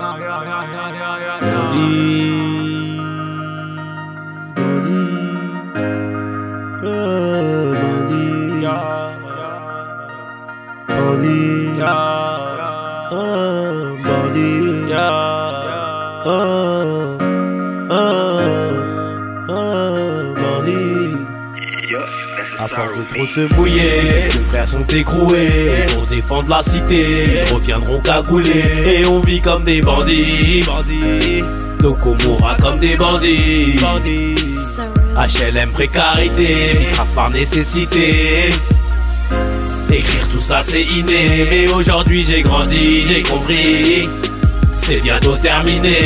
À force de trop se mouiller, les frères sont écroués. Pour défendre la cité, ils reviendront cagoulés. Et on vit comme des bandits, donc on mourra comme des bandits. HLM précarité, grave par nécessité. Écrire tout ça c'est inné, mais aujourd'hui j'ai grandi, j'ai compris. C'est bientôt terminé.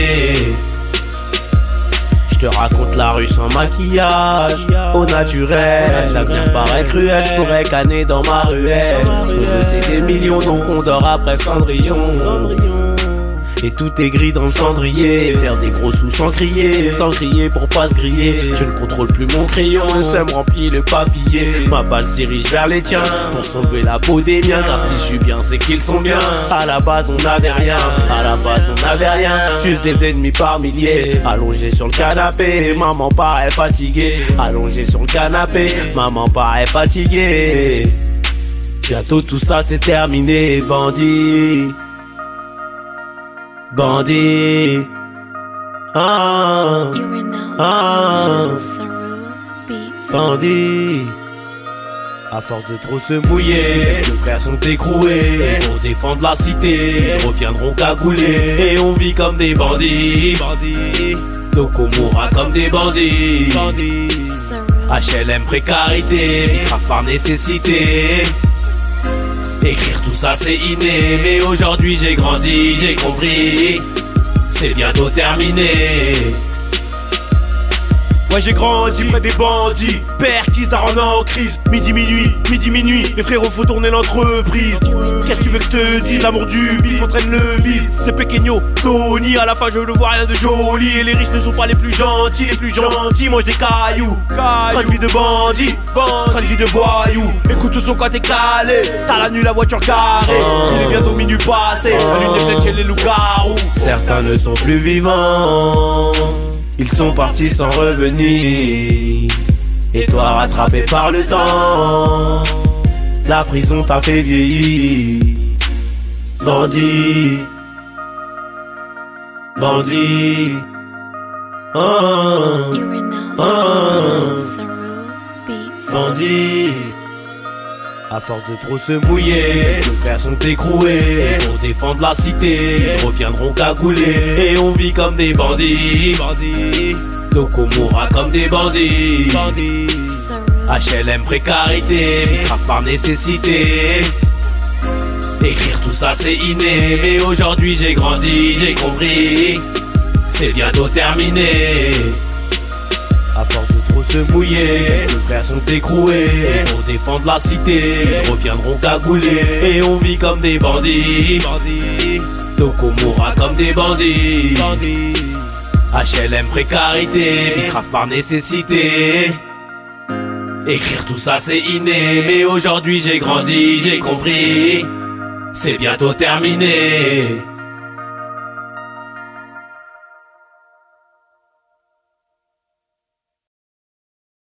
Je te raconte la rue sans maquillage, au naturel. L'avenir paraît cruel, je pourrais canner dans ma ruelle. Ce qu'on veut c'est des millions, donc on dort après Cendrillon. Et tout est gris dans le cendrier. Faire des gros sous sans crier pour pas se griller. Je ne contrôle plus mon crayon, le seum remplit le papier. Ma balle se dirige vers les tiens pour sauver la peau des miens. Car si je suis bien c'est qu'ils sont bien. À la base on n'avait rien, à la base on n'avait rien. Juste des ennemis par milliers. Allongé sur le canapé, maman paraît fatiguée. Allongé sur le canapé, maman paraît fatiguée. Bientôt tout ça c'est terminé, bandit. Bandit, bandit. À force de trop se mouiller, les frères sont écroués. Pour défendre la cité, ils reviendront cagoulés. Et on vit comme des bandits, donc on mourra comme des bandits. HLM précarité, grave par nécessité. Écrire tout ça c'est inné, mais aujourd'hui j'ai grandi, j'ai compris. C'est bientôt terminé. Ouais j'ai grandi près des bandits, père qui se darre en crise. Midi minuit, les frérots faut tourner l'entreprise. Qu'est-ce que tu veux que je te dise, l'amour du bif entraîne le bif. C'est Pequeño, Tony, à la fin je ne vois rien de joli. Et les riches ne sont pas les plus gentils mangent des cailloux. Train de vie de bandit, train de vie de voyou. Écoute le son quand t'es calé, t'as la nuit la voiture carrée. Il est bientôt minuit passé, la lune est pleine chez les loups-garous. Certains ne sont plus vivants, ils sont partis sans revenir. Et toi rattrapé par le temps, la prison t'a fait vieillir. Bandit, bandit, bandit. À force de trop se mouiller, les frères sont écroués. Pour défendre la cité, ils reviendront cagoulés. Et on vit comme des bandits, donc on mourra comme des bandits. HLM précarité, grave par nécessité. Écrire tout ça c'est inné, mais aujourd'hui j'ai grandi, j'ai compris. C'est bientôt terminé. À force de trop se mouiller, les frères sont écroués. Pour défendre la cité, ils reviendront cagoulés. Et on vit comme des bandits, donc on mourra comme des bandits. HLM précarité, grave par nécessité. Écrire tout ça c'est inné, mais aujourd'hui j'ai grandi, j'ai compris. C'est bientôt terminé.